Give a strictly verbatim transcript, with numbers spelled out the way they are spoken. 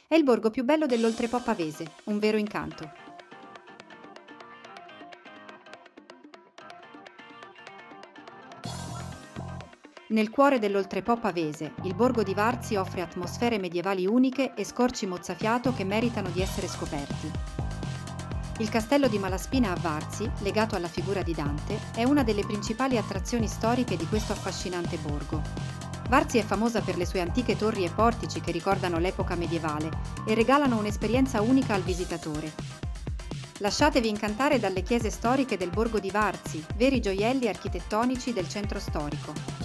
È il borgo più bello dell'Oltrepò Pavese, un vero incanto. Nel cuore dell'Oltrepò Pavese, il borgo di Varzi offre atmosfere medievali uniche e scorci mozzafiato che meritano di essere scoperti. Il castello di Malaspina a Varzi, legato alla figura di Dante, è una delle principali attrazioni storiche di questo affascinante borgo. Varzi è famosa per le sue antiche torri e portici che ricordano l'epoca medievale e regalano un'esperienza unica al visitatore. Lasciatevi incantare dalle chiese storiche del borgo di Varzi, veri gioielli architettonici del centro storico.